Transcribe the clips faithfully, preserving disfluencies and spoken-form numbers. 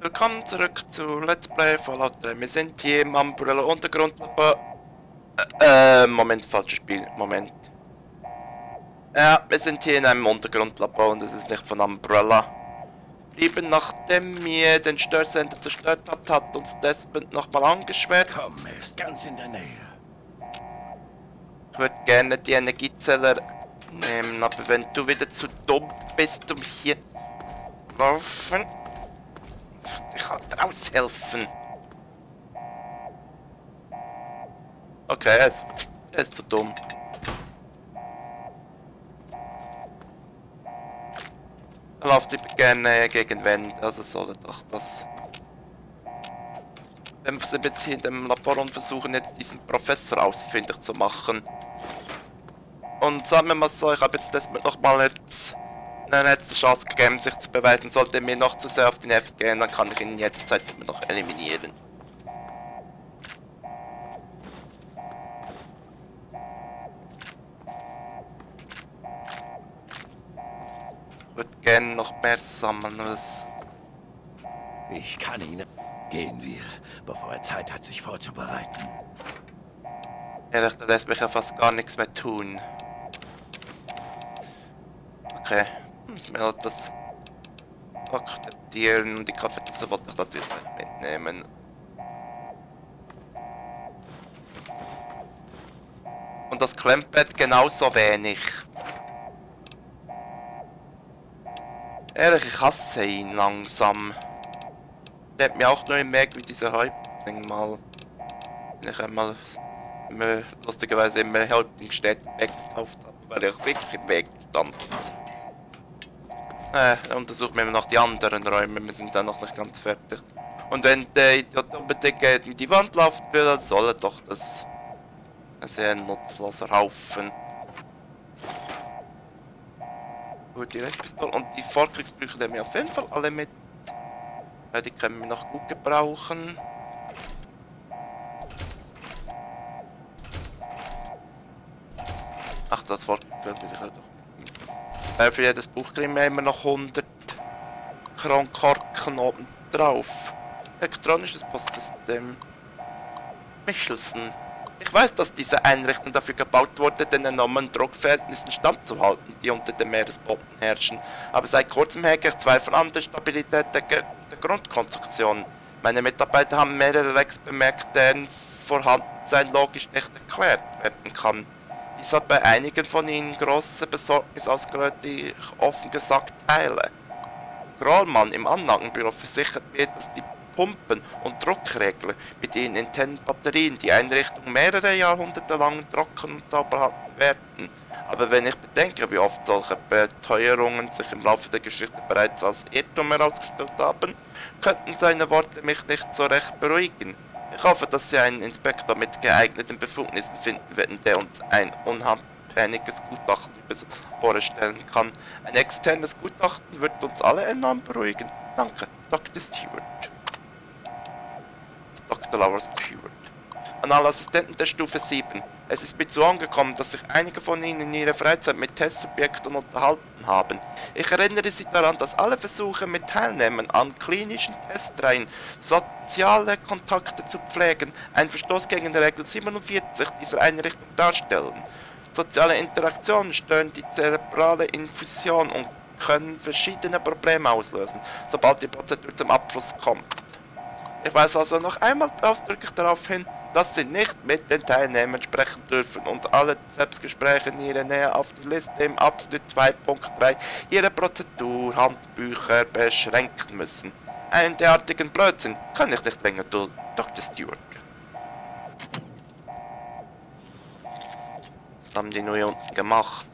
Willkommen zurück zu Let's Play Fallout drei. Wir sind hier im Umbrella Untergrundlabor. Äh, Moment, falsches Spiel. Moment. Ja, wir sind hier in einem Untergrundlabor und es ist nicht von Umbrella. Eben nachdem wir den Störsender zerstört habt, hat uns Desmond nochmal angeschwärzt. Komm, er ist ganz in der Nähe. Ich würde gerne die Energiezeller nehmen, aber wenn du wieder zu dumm bist, um hier laufen, ich kann dir aushelfen. Okay, er ist, er ist zu dumm. Er läuft gerne gegen Wände, also soll er doch das. Wenn wir jetzt hier in dem Labor und versuchen jetzt diesen Professor ausfindig zu machen. Und sagen wir mal so, ich habe jetzt das noch mal jetzt eine letzte Chance gegeben, sich zu beweisen. Sollte mir noch zu sehr auf die Nerven gehen, dann kann ich ihn jederzeit immer noch eliminieren. Ich würde gerne noch mehr sammeln, was... Ich kann ihn. Gehen wir, bevor er Zeit hat, sich vorzubereiten. Ehrlich, da lässt mich ja fast gar nichts mehr tun. Okay, müssen wir halt das akzeptieren und die Kaffeetasse wollte ich natürlich nicht mitnehmen. Und das Klemmbett genauso wenig. Ehrlich, ich hasse ihn langsam. Der hat mir auch nur im Weg wie dieser Häuptling mal. Wenn ich einmal immer, lustigerweise immer Häuptlingstädte weggetauft habe, weil ich wirklich im Weg stand. Äh, untersuchen wir noch die anderen Räume, wir sind dann noch nicht ganz fertig. Und wenn der Idiot unbedingt gegen die Wand laufen will, dann soll er doch das ein sehr nutzloser Haufen. Gut, die Rechtpistole und die Vorkriegsbücher nehmen wir auf jeden Fall alle mit. Ja, die können wir noch gut gebrauchen. Ach, das Vorkriegsbuch will ich halt doch. Weil für jedes Buch kriegen wir immer noch hundert Kronkorken oben drauf. Elektronisches Postsystem. Michelson. Ich weiß, dass diese Einrichtung dafür gebaut wurde, den enormen Druckverhältnissen standzuhalten, die unter dem Meeresboden herrschen. Aber seit kurzem hege ich Zweifel an der Stabilität der, Ge der Grundkonstruktion. Meine Mitarbeiter haben mehrere Lecks bemerkt, deren Vorhandensein logisch nicht erklärt werden kann. Dies hat bei einigen von ihnen große Besorgnis ausgelöst, die ich offen gesagt teile. Grollmann im Anlagenbüro versichert mir, dass die Pumpen und Druckregler mit ihren internen Batterien die Einrichtung mehrere Jahrhunderte lang trocken und sauber halten werden. Aber wenn ich bedenke, wie oft solche Beteuerungen sich im Laufe der Geschichte bereits als Irrtum herausgestellt haben, könnten seine Worte mich nicht so recht beruhigen. Ich hoffe, dass Sie einen Inspektor mit geeigneten Befugnissen finden werden, der uns ein unabhängiges Gutachten über das Labor stellen kann. Ein externes Gutachten wird uns alle enorm beruhigen. Danke, Doktor Stewart. Doktor Laura Stewart. An alle Assistenten der Stufe sieben. Es ist mir zu Ohren gekommen, dass sich einige von Ihnen in ihrer Freizeit mit Testsubjekten unterhalten haben. Ich erinnere Sie daran, dass alle Versuche mit Teilnehmern an klinischen Testreihen soziale Kontakte zu pflegen einen Verstoß gegen Regel siebenundvierzig dieser Einrichtung darstellen. Soziale Interaktionen stören die zerebrale Infusion und können verschiedene Probleme auslösen, sobald die Prozedur zum Abschluss kommt. Ich weise also noch einmal ausdrücklich darauf hin, dass Sie nicht mit den Teilnehmern sprechen dürfen und alle Selbstgespräche in Ihrer Nähe auf die Liste im Abschnitt zwei Punkt drei Ihrer Prozedurhandbücher beschränken müssen. Einen derartigen Blödsinn kann ich nicht länger dulden, Doktor Stewart. Was haben die nur hier unten gemacht?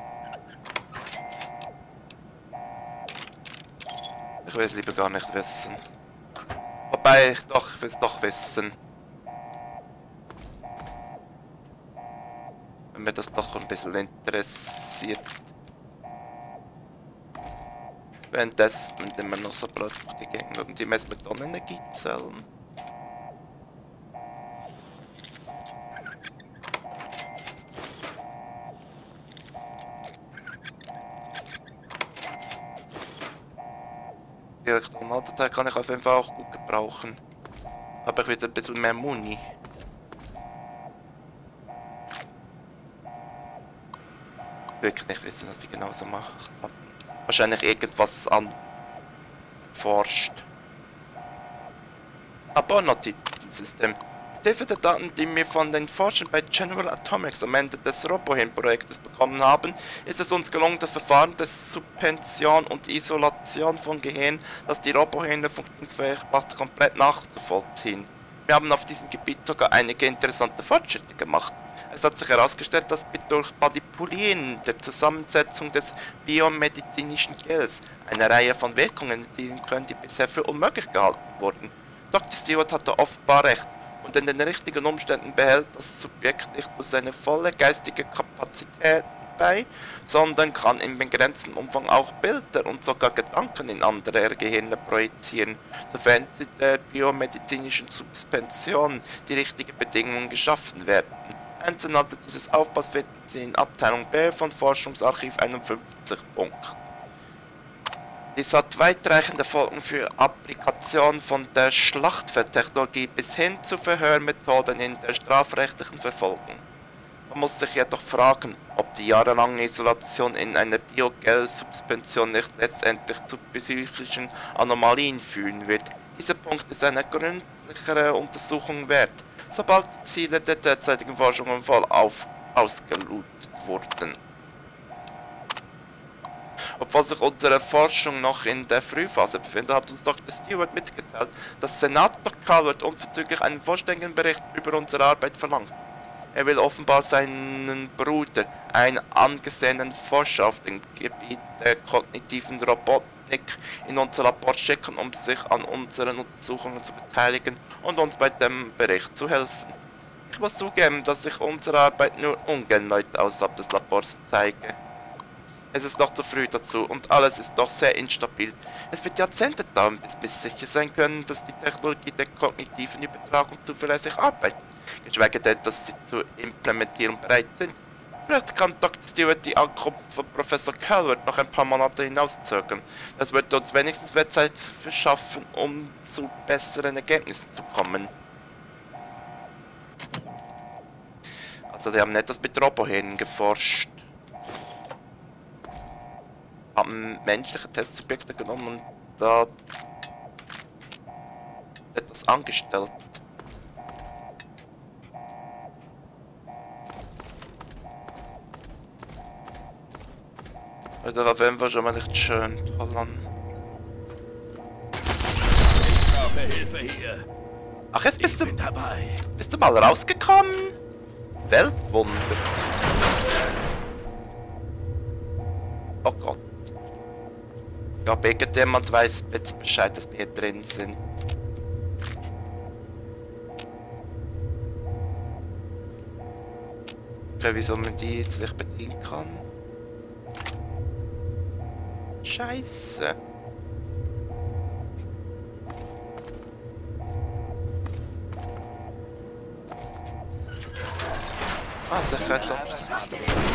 Ich will es lieber gar nicht wissen. Wobei, ich doch, ich will es doch wissen. Wenn mir das doch ein bisschen interessiert. Währenddessen sind immer noch so blöd durch die Gegend und die Messmethonenergiezellen. Elektronautteil kann ich auf jeden Fall auch gut gebrauchen. Aber ich wieder ein bisschen mehr Muni. Wirklich nicht wissen, was sie genau so macht. Wahrscheinlich irgendwas anforscht. Aber Notizensystem. Mit Hilfe der Daten, die wir von den Forschern bei General Atomics am Ende des Robohin-Projektes bekommen haben, ist es uns gelungen, das Verfahren der Suspension und Isolation von Gehirn, das die Robohirne funktionsfähig macht, komplett nachzuvollziehen. Wir haben auf diesem Gebiet sogar einige interessante Fortschritte gemacht. Es hat sich herausgestellt, dass wir durch Manipulieren der Zusammensetzung des biomedizinischen Gels eine Reihe von Wirkungen erzielen können, die bisher für unmöglich gehalten wurden. Doktor Stewart hatte offenbar recht, und in den richtigen Umständen behält das Subjekt nicht nur seine volle geistige Kapazität bei, sondern kann in begrenztem Umfang auch Bilder und sogar Gedanken in andere Gehirne projizieren, sofern sie der biomedizinischen Suspension die richtigen Bedingungen geschaffen werden. Einzelheiten dieses Aufbaus finden Sie in Abteilung B von Forschungsarchiv einundfünfzig. Dies hat weitreichende Folgen für Applikation von der Schlachtfeldtechnologie bis hin zu Verhörmethoden in der strafrechtlichen Verfolgung. Man muss sich jedoch fragen, ob die jahrelange Isolation in einer Biogel-Suspension nicht letztendlich zu psychischen Anomalien führen wird. Dieser Punkt ist eine gründlichere Untersuchung wert, sobald die Ziele der derzeitigen Forschung voll auf ausgelotet wurden. Obwohl sich unsere Forschung noch in der Frühphase befindet, hat uns Doktor Stewart mitgeteilt, dass Senator Calvert unverzüglich einen vollständigen Bericht über unsere Arbeit verlangt. Er will offenbar seinen Bruder, einen angesehenen Forscher auf dem Gebiet der kognitiven Robotik, in unser Labor schicken, um sich an unseren Untersuchungen zu beteiligen und uns bei dem Bericht zu helfen. Ich muss zugeben, dass ich unsere Arbeit nur ungern Leute außerhalb des Labors zeige. Es ist noch zu früh dazu und alles ist doch sehr instabil. Es wird Jahrzehnte dauern, bis wir sicher sein können, dass die Technologie der kognitiven Übertragung zuverlässig arbeitet, geschweige denn, dass sie zur Implementierung bereit sind. Vielleicht kann Doktor Stewart die Ankunft von Professor Calvert noch ein paar Monate hinauszögern. Das wird uns wenigstens mehr Zeit verschaffen, um zu besseren Ergebnissen zu kommen. Also, die haben etwas mit Robohirnen geforscht. Haben menschliche Testsubjekte genommen und da etwas angestellt. Also auf jeden Fall schon mal nicht schön. Toll an. Ich brauche Hilfe hier. Ach, jetzt bist ich du bin dabei. Bist du mal rausgekommen? Weltwunder. Oh Gott. Ich glaube, irgendjemand weiß jetzt Bescheid, dass wir hier drin sind. Okay, wieso man die jetzt nicht bedienen kann? Scheiße. Ah, Sicherheitsabstand.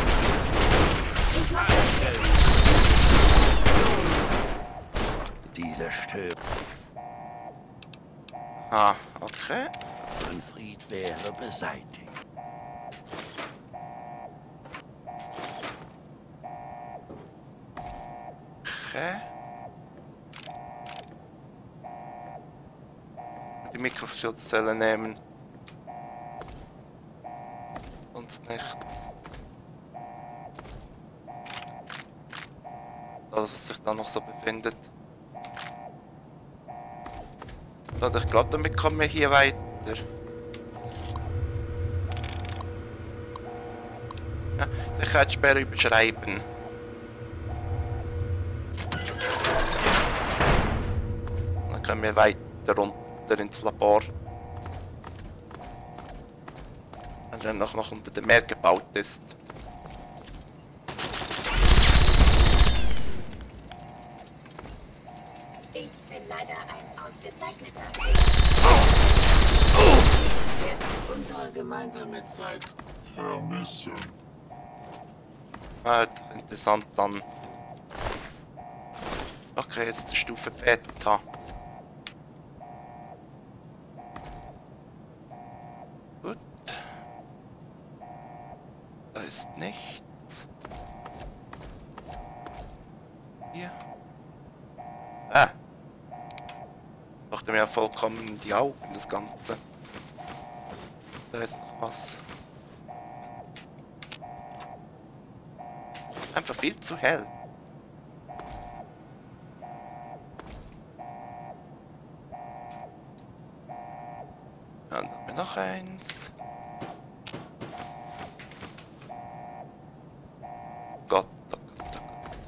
Dieser stirbt. Ah, okay. Manfred wäre beseitigt. Okay. Die Mikroschutzzelle nehmen. Sonst nicht. Alles, was sich da noch so befindet. Also ich glaube, damit kommen wir hier weiter. Ja, Sicherheitssperre überschreiben. Dann können wir weiter runter ins Labor. Anscheinend noch, noch unter dem Meer gebaut ist. Ich bin leider ein ausgezeichneter. Unsere gemeinsame Zeit vermissen. Ah, interessant dann. Okay, jetzt die Stufe Beta. Gut. Da ist nichts. Hier. Ah. Macht mir ja vollkommen in die Augen, das Ganze. Da ist noch was. Einfach viel zu hell. Dann haben wir noch eins. Gott, oh Gott, oh Gott.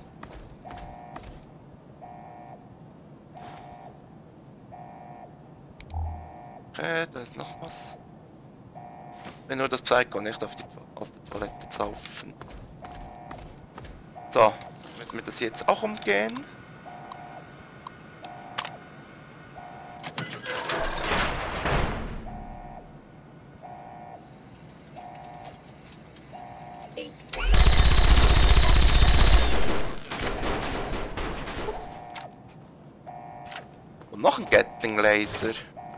Okay, da ist noch was. Wenn nur das Psycho nicht auf die, aus der Toilette saufen. So, müssen wir das jetzt auch umgehen. Ich Und noch ein Gatling Laser.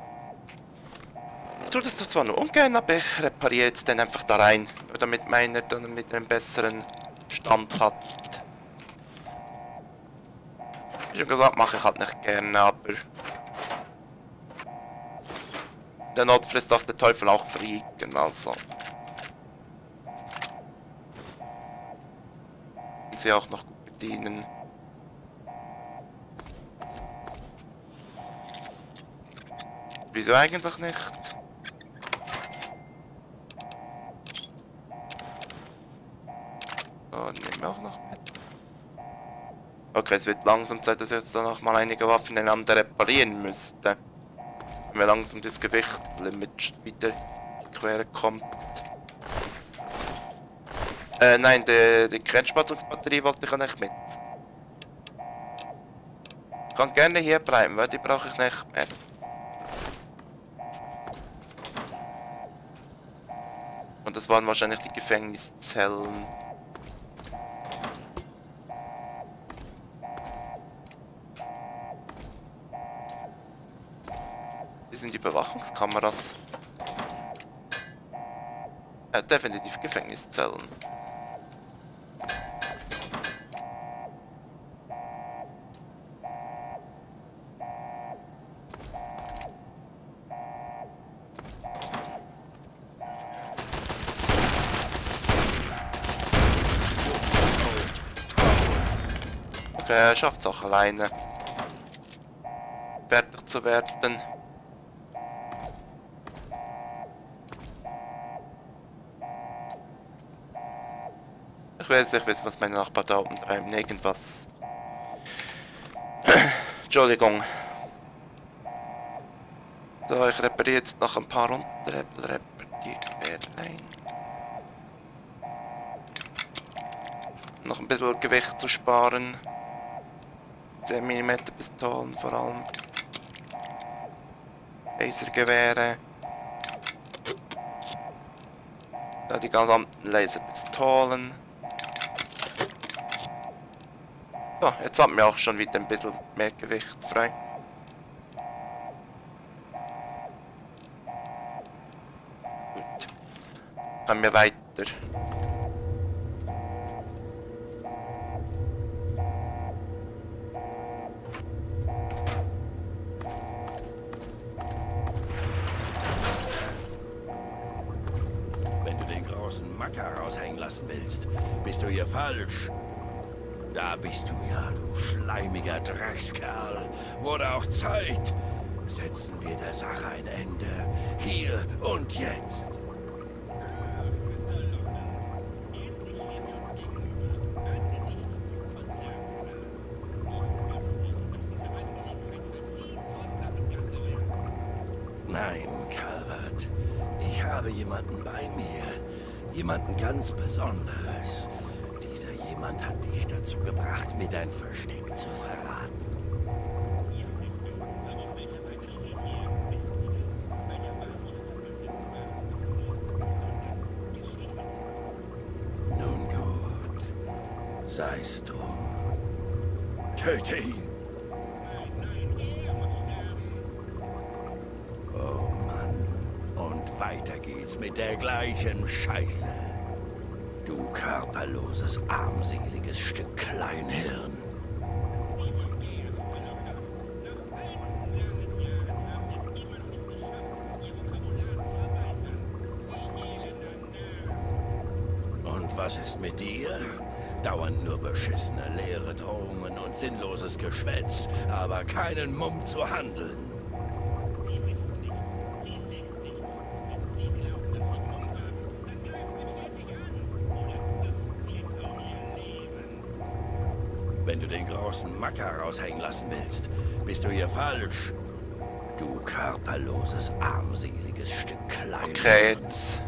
Ich tue das zwar nur ungern, aber ich repariere jetzt dann einfach da rein. Damit meiner dann mit einem besseren Stand hat. Wie schon gesagt, mache ich halt nicht gerne, aber der Not frisst auch der Teufel auch Frieden, also. Und sie auch noch gut bedienen. Wieso eigentlich nicht? Oh, nehmen wir auch noch mit. Okay, es wird langsam Zeit, dass ich jetzt noch mal einige Waffen einander reparieren müsste. Wenn mir langsam das Gewichtlimit wieder in die Quere kommt. Äh, nein, die, die Kernspaltungsbatterie wollte ich auch nicht mit. Ich kann gerne hier bleiben, weil die brauche ich nicht mehr. Und das waren wahrscheinlich die Gefängniszellen. Hier sind die Überwachungskameras. Ja, definitiv Gefängniszellen. Okay, er schafft es auch alleine. Fertig zu werden. Ich will jetzt nicht wissen, was meine Nachbarn da oben treiben. Irgendwas. Entschuldigung. So, ich repariere jetzt noch ein paar runter. Repariere rein. Noch ein bisschen Gewicht zu sparen. zehn Millimeter Pistolen vor allem. Lasergewehre. Da die gesamten Laserpistolen. So, jetzt haben wir auch schon wieder ein bisschen mehr Gewicht frei. Gut. Kommen wir weiter. Wenn du den großen Macker raushängen lassen willst, bist du hier falsch. Da bist du ja, du schleimiger Dreckskerl. Wurde auch Zeit. Setzen wir der Sache ein Ende. Hier und jetzt. Nein, Calvert. Ich habe jemanden bei mir. Jemanden ganz Besonderes. Dieser jemand hat dich dazu gebracht, mir dein Versteck zu verraten. Nun gut. Sei's drum. Töte ihn. jetzt mit der gleichen Scheiße. Du körperloses, armseliges Stück Kleinhirn. Und was ist mit dir? Dauernd nur beschissene, leere Drohungen und sinnloses Geschwätz, aber keinen Mumm zu handeln. Wenn du den großen Macker raushängen lassen willst, bist du hier falsch. Du körperloses, armseliges Stück Kleinhirn. Okay, jetzt.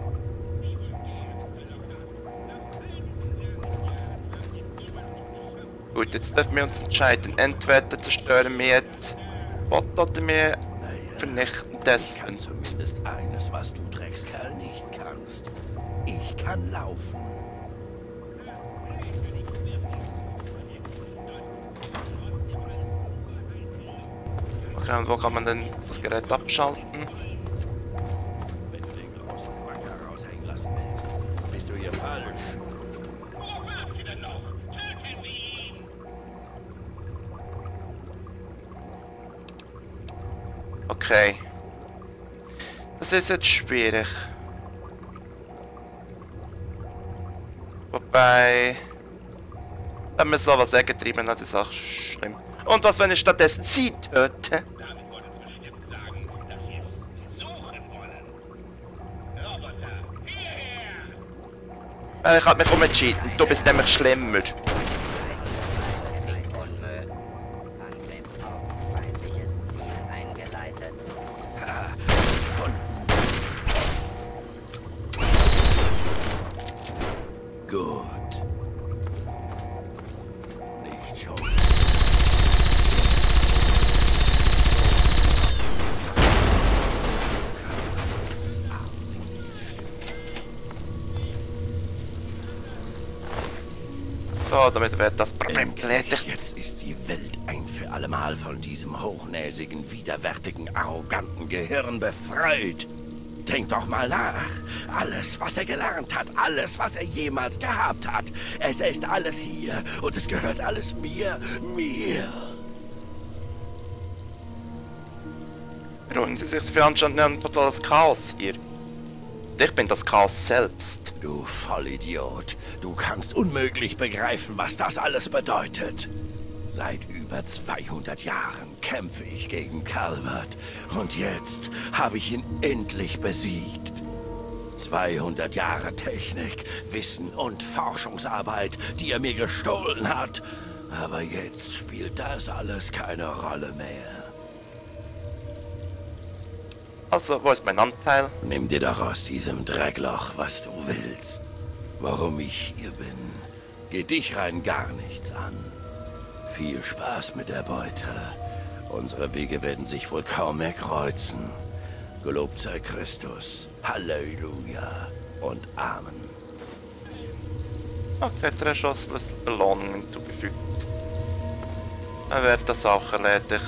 Gut, jetzt dürfen wir uns entscheiden. Entweder zerstören wir jetzt Bot oder wir vernichten das. Ich kann zumindest eines, was du Dreckskerl nicht kannst. Ich kann laufen. Okay, und wo kann man denn das Gerät abschalten? Wenn du den großen Macker raushängen lassen willst, bist du hier falsch. Okay. Das ist jetzt schwierig. Wobei... Wenn wir sowas sagen, treiben, das ist auch schlimm. Und was, wenn ich stattdessen sie töte? Äh, ich hab mich umentschieden. Du bist nämlich schlimmer. Gut. Nicht schon. So, damit wird das Problem gelegt. Jetzt ist die Welt ein für allemal von diesem hochnäsigen, widerwärtigen, arroganten Gehirn befreit. Denk doch mal nach. Alles, was er gelernt hat, alles, was er jemals gehabt hat, es ist alles hier und es gehört alles mir, mir. Beruhigen Sie sich, für anscheinend ein totales Chaos hier. Ich bin das Chaos selbst. Du Vollidiot, du kannst unmöglich begreifen, was das alles bedeutet. Seit über zweihundert Jahren kämpfe ich gegen Calvert und jetzt habe ich ihn endlich besiegt. zweihundert Jahre Technik, Wissen und Forschungsarbeit, die er mir gestohlen hat. Aber jetzt spielt das alles keine Rolle mehr. Also, wo ist mein Anteil? Nimm dir doch aus diesem Dreckloch, was du willst. Warum ich hier bin, geht dich rein gar nichts an. Viel Spaß mit der Beute. Unsere Wege werden sich wohl kaum mehr kreuzen. Gelobt sei Christus. Halleluja und Amen. Okay, Treschosslösel Belohnung hinzugefügt. Dann wird das auch erledigt.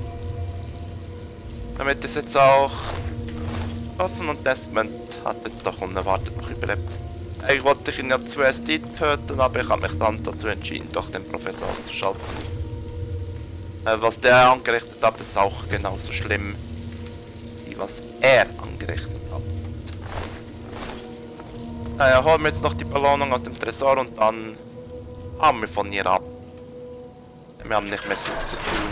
Damit ist jetzt auch offen und Desmond hat jetzt doch unerwartet noch überlebt. Eigentlich wollte ich ihn ja zuerst töten, aber ich habe mich dann dazu entschieden, doch den Professor auszuschalten. Äh, was der angerichtet hat, ist auch genauso schlimm, wie was er angerichtet hat. Naja, holen wir jetzt noch die Belohnung aus dem Tresor und dann haben wir von ihr ab. Wir haben nicht mehr viel zu tun.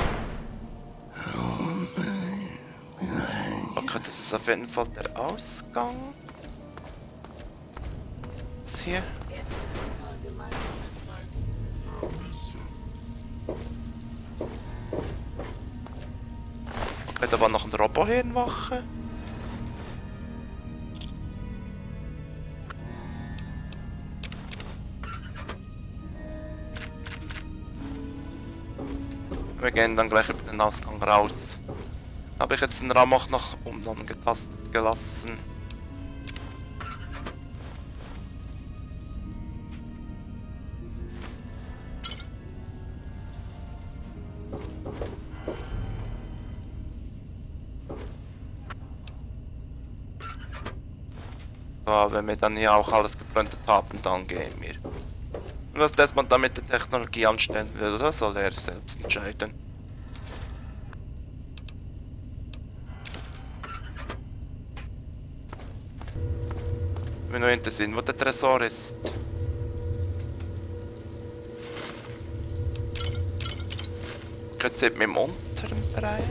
Okay, das ist auf jeden Fall der Ausgang. Was hier? Okay, da war noch ein Robohirnwache. Wir gehen dann gleich über den Ausgang raus. Habe ich jetzt den Raum auch noch unangetastet gelassen. So, wenn wir dann hier auch alles geplantet haben, dann gehen wir. Und was Desmond dann mit der Technologie anstellen will, das soll er selbst entscheiden. Wir nur interessieren, wo der Tresor ist. Jetzt sieht man im unteren Bereich.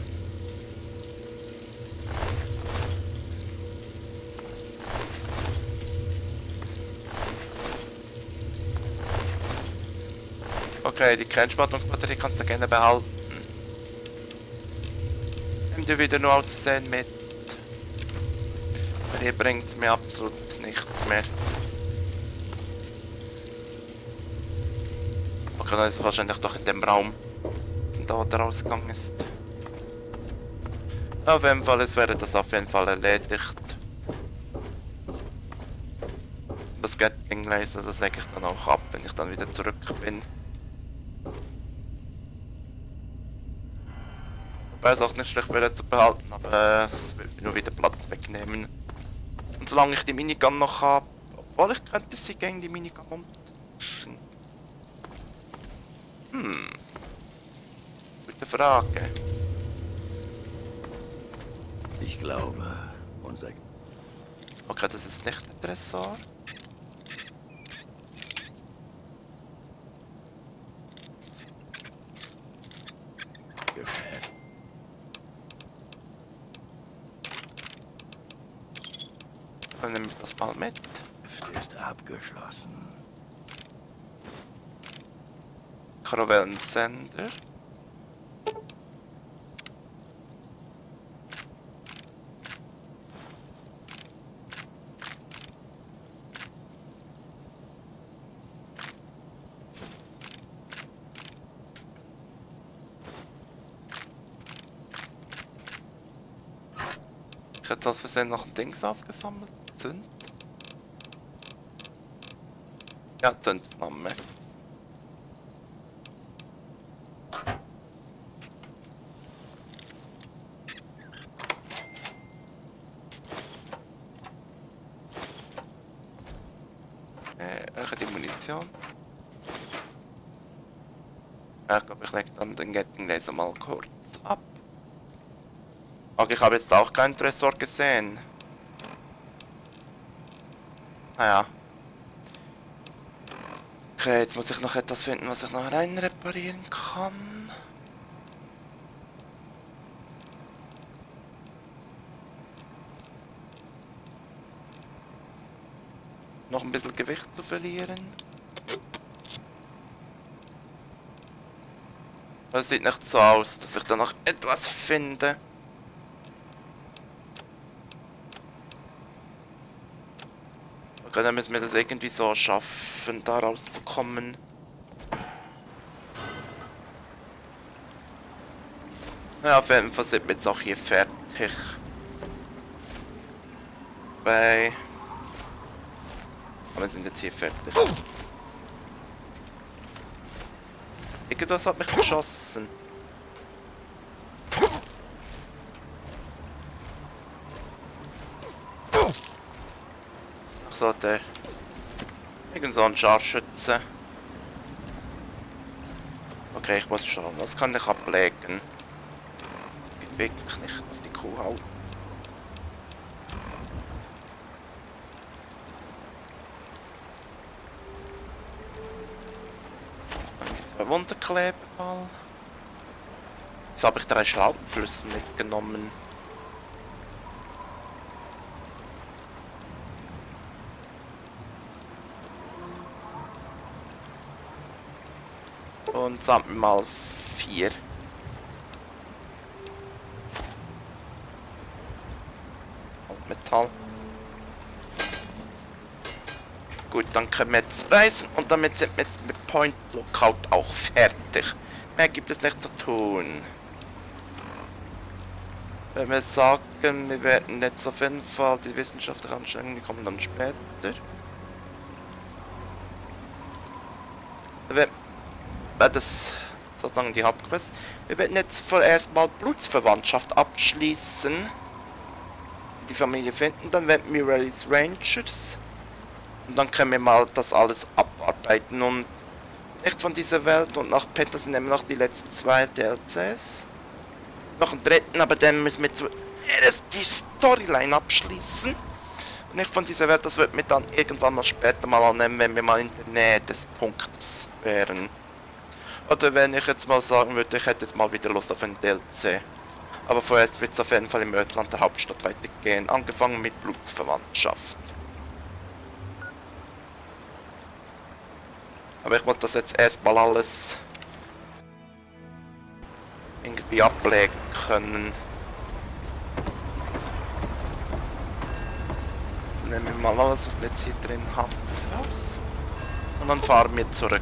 Okay, die Kernspaltungsbatterie kannst du gerne behalten. Nimm dir wieder nur aus Versehen mit. Aber hier bringt es mir absolut nichts mehr. Okay, dann ist es wahrscheinlich doch in dem Raum, da der Ausgang ist. Auf jeden Fall, es wäre das auf jeden Fall erledigt. Das Gatling Laser, das lege ich dann auch ab, wenn ich dann wieder zurück bin. Wobei es auch nicht schlecht wäre, es zu behalten, aber es wird mir nur wieder Platz wegnehmen. Und solange ich die Minigun noch habe, obwohl ich könnte sie gegen die Minigun umtauschen. Hm. Gute Frage. Ich glaube, unser... Okay, das ist nicht der Tresor. Geschäft Dann nehme ich das mal mit. ist abgeschlossen. Karawellensender. Ich hätte aus Versehen noch ein Dings aufgesammelt. Zünd. Ja, Zündflamme. Äh, die Munition. Ja, ich glaube, ich lege dann den Gatling Laser mal kurz ab. Okay, ich habe jetzt auch keinen Tresor gesehen. Naja. Okay, jetzt muss ich noch etwas finden, was ich noch rein reparieren kann. Noch ein bisschen Gewicht zu verlieren. Das sieht nicht so aus, dass ich da noch etwas finde. Okay, dann müssen wir das irgendwie so schaffen, da rauszukommen. Ja, auf jeden Fall sind wir jetzt auch hier fertig. Bei... Aber wir sind jetzt hier fertig. Irgendwas hat mich geschossen. Ach so, der... Irgend so ein Scharfschütze. Okay, ich muss schauen, was kann ich ablegen? Geht wirklich nicht auf die Kuhhaut. Zwei Wunderkleber mal. Jetzt habe ich drei Schlauchflüsse mitgenommen. Und sammle mal vier. Und Metall. Gut, dann können wir jetzt reisen und damit sind wir jetzt mit Point Lookout auch fertig. Mehr gibt es nicht zu tun. Wenn wir sagen, wir werden jetzt auf jeden Fall die wissenschaftlichen Anstrengungen, die kommen dann später. Wir das sozusagen die Hauptquest. Wir werden jetzt vorerst mal Blutsverwandtschaft abschließen. die Familie finden, dann werden wir Rally's Rangers. Und dann können wir mal das alles abarbeiten und nicht von dieser Welt. Und nach Peter sind immer noch die letzten zwei D L Cs. Noch einen dritten, aber dann müssen wir zuerst die Storyline abschließen. Und nicht von dieser Welt, das wird mir dann irgendwann mal später mal annehmen, wenn wir mal in der Nähe des Punktes wären. Oder wenn ich jetzt mal sagen würde, ich hätte jetzt mal wieder Lust auf einen D L C. Aber vorerst wird es auf jeden Fall im Ödland der Hauptstadt weitergehen, angefangen mit Blutsverwandtschaft. Aber ich muss das jetzt erstmal alles irgendwie ablegen können. Also nehmen wir mal alles, was wir jetzt hier drin haben, raus. Und dann fahren wir zurück.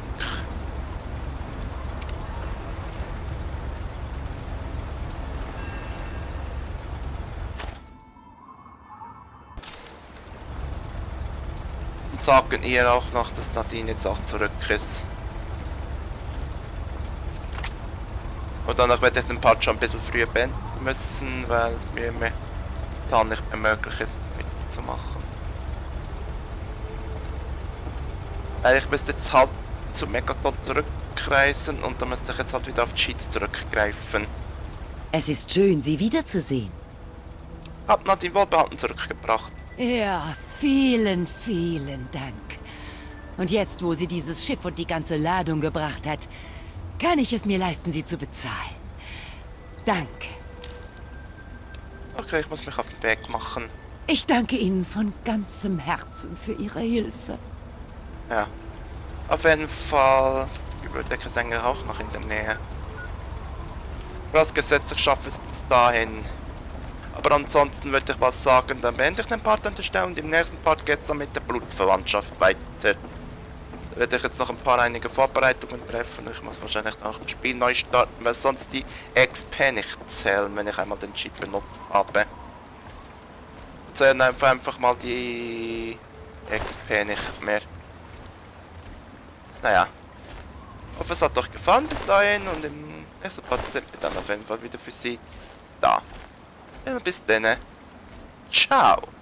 Und sagen ihr auch noch, dass Nadine jetzt auch zurück ist. Und danach werde ich den Part schon ein bisschen früher beenden müssen, weil es mir momentan nicht mehr möglich ist, mitzumachen. Weil ich müsste jetzt halt zu Megaton zurückreisen und dann müsste ich jetzt halt wieder auf Cheats zurückgreifen. Es ist schön, Sie wiederzusehen. Hab Nadine wohlbehalten zurückgebracht. Ja, vielen, vielen Dank. Und jetzt, wo sie dieses Schiff und die ganze Ladung gebracht hat, kann ich es mir leisten, sie zu bezahlen. Danke. Okay, ich muss mich auf den Weg machen. Ich danke Ihnen von ganzem Herzen für Ihre Hilfe. Ja. Auf jeden Fall. Die Bibliothek ist eigentlich auch noch in der Nähe. Vorausgesetzt, ich schaffe es bis dahin. Aber ansonsten würde ich mal sagen, dann beende ich den Part an der Stelle und im nächsten Part geht es dann mit der Blutsverwandtschaft weiter. Da werde ich jetzt noch ein paar einige Vorbereitungen treffen. Ich muss wahrscheinlich auch ein Spiel neu starten, weil sonst die X P nicht zählen, wenn ich einmal den Cheat benutzt habe. Zählen einfach, einfach mal die X P nicht mehr. Naja. Ich hoffe, es hat euch gefallen bis dahin und im nächsten Part sind wir dann auf jeden Fall wieder für Sie da. Ja, bis dann. Ciao.